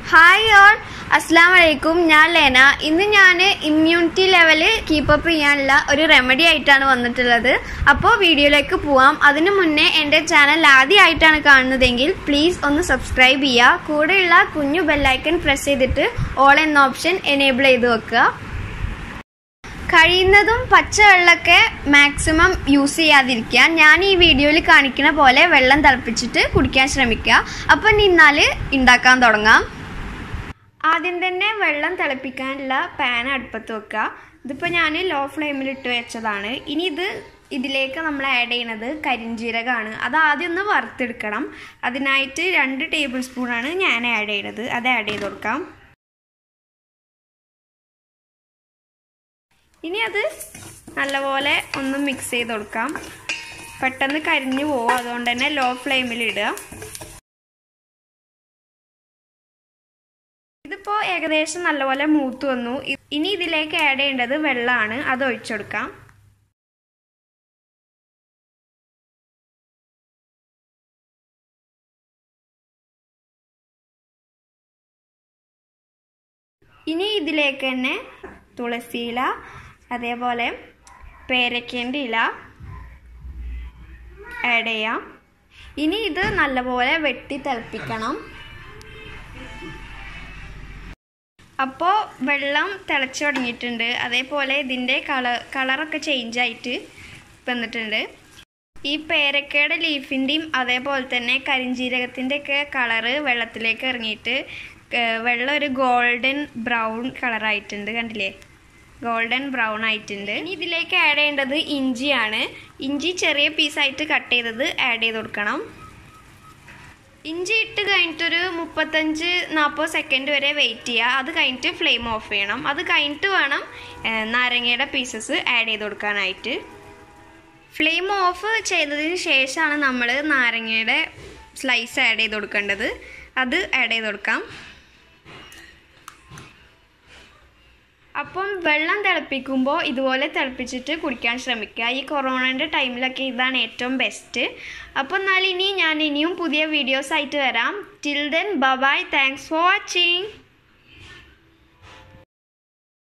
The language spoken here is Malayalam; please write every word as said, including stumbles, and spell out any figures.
ഹായ് ഓൾ, അസ്സലാമു അലൈക്കും. ഞാൻ ലേന. ഇന്ന് ഞാൻ ഇമ്മ്യൂണിറ്റി ലെവൽ കീപ്പപ്പ് ചെയ്യാനുള്ള ഒരു റെമഡി ആയിട്ടാണ് വന്നിട്ടുള്ളത്. അപ്പോൾ വീഡിയോയിലേക്ക് പോവാം. അതിനു മുന്നേ എൻ്റെ ചാനൽ ആദ്യമായിട്ടാണ് കാണുന്നതെങ്കിൽ പ്ലീസ് ഒന്ന് സബ്സ്ക്രൈബ് ചെയ്യുക. കൂടെയുള്ള കുഞ്ഞു ബെല്ലൈക്കൺ പ്രസ് ചെയ്തിട്ട് ഓൾ എന്ന ഓപ്ഷൻ എനേബിൾ ചെയ്ത് വെക്കുക. കഴിയുന്നതും പച്ചവെള്ളമൊക്കെ മാക്സിമം യൂസ് ചെയ്യാതിരിക്കുക. ഞാൻ ഈ വീഡിയോയിൽ കാണിക്കുന്ന പോലെ വെള്ളം തിളപ്പിച്ചിട്ട് കുടിക്കാൻ ശ്രമിക്കുക. അപ്പം നിന്നാൽ ഉണ്ടാക്കാൻ തുടങ്ങാം. ആദ്യം തന്നെ വെള്ളം തിളപ്പിക്കാനുള്ള പാൻ അടുപ്പത്ത് വെക്കുക. ഇതിപ്പോൾ ഞാൻ ലോ ഫ്ലെയിമിലിട്ട് വെച്ചതാണ്. ഇനി ഇത് ഇതിലേക്ക് നമ്മൾ ആഡ് ചെയ്യുന്നത് കരിഞ്ജീരകമാണ്. അത് ആദ്യം ഒന്ന് വറുത്തെടുക്കണം. അതിനായിട്ട് രണ്ട് ടേബിൾ സ്പൂണാണ് ഞാൻ ആഡ് ചെയ്യുന്നത്. അത് ആഡ് ചെയ്ത് കൊടുക്കാം. ഇനി അത് നല്ലപോലെ ഒന്ന് മിക്സ് ചെയ്ത് കൊടുക്കാം. പെട്ടെന്ന് കരിഞ്ഞു പോകും, അതുകൊണ്ട് തന്നെ ലോ ഫ്ലെയിമിലിടുക. ഇതിപ്പോൾ ഏകദേശം നല്ലപോലെ മൂത്ത് വന്നു. ഇനി ഇതിലേക്ക് ആഡ് ചെയ്യേണ്ടത് വെള്ളമാണ്. അത് ഒഴിച്ചെടുക്കാം. ഇനി ഇതിലേക്ക് തന്നെ തുളസിയില, അതേപോലെ പേരയ്ക്കേൻ്റെ ഇല ആഡ് ചെയ്യാം. ഇനി ഇത് നല്ലപോലെ വെട്ടി തിളപ്പിക്കണം. അപ്പോൾ വെള്ളം തിളച്ച് തുടങ്ങിയിട്ടുണ്ട്. അതേപോലെ ഇതിൻ്റെ കളർ കളറൊക്കെ ചേഞ്ച് ആയിട്ട് വന്നിട്ടുണ്ട്. ഈ പേരക്കയുടെ ലീഫിൻ്റെയും അതേപോലെ തന്നെ കരിഞ്ജീരകത്തിൻ്റെയൊക്കെ കളറ് വെള്ളത്തിലേക്ക് ഇറങ്ങിയിട്ട് വെള്ളം ഒരു ഗോൾഡൻ ബ്രൗൺ കളറായിട്ടുണ്ട്. കണ്ടില്ലേ, ഗോൾഡൻ ബ്രൗൺ ആയിട്ടുണ്ട്. ഇനി ഇതിലേക്ക് ആഡ് ചെയ്യേണ്ടത് ഇഞ്ചിയാണ്. ഇഞ്ചി ചെറിയ പീസായിട്ട് കട്ട് ചെയ്തത് ആഡ് ചെയ്ത് കൊടുക്കണം. ഇഞ്ചി ഇട്ട് കഴിഞ്ഞിട്ടൊരു മുപ്പത്തഞ്ച് നാൽപ്പത് സെക്കൻഡ് വരെ വെയിറ്റ് ചെയ്യുക. അത് കഴിഞ്ഞിട്ട് ഫ്ലെയിം ഓഫ് ചെയ്യണം. അത് കഴിഞ്ഞിട്ട് വേണം നാരങ്ങയുടെ പീസസ് ആഡ് ചെയ്ത് കൊടുക്കാനായിട്ട്. ഫ്ലെയിം ഓഫ് ചെയ്തതിന് ശേഷമാണ് നമ്മൾ നാരങ്ങയുടെ സ്ലൈസ് ആഡ് ചെയ്ത് കൊടുക്കേണ്ടത്. അത് ആഡ് ചെയ്ത് കൊടുക്കാം. അപ്പം വെള്ളം തിളപ്പിക്കുമ്പോൾ ഇതുപോലെ തിളപ്പിച്ചിട്ട് കുടിക്കാൻ ശ്രമിക്കുക. ഈ കൊറോണൻ്റെ ടൈമിലൊക്കെ ഇതാണ് ഏറ്റവും ബെസ്റ്റ്. അപ്പം എന്നാൽ ഇനി ഞാൻ ഇനിയും പുതിയ വീഡിയോസ് ആയിട്ട് വരാം. Till then bye bye. Thanks for watching.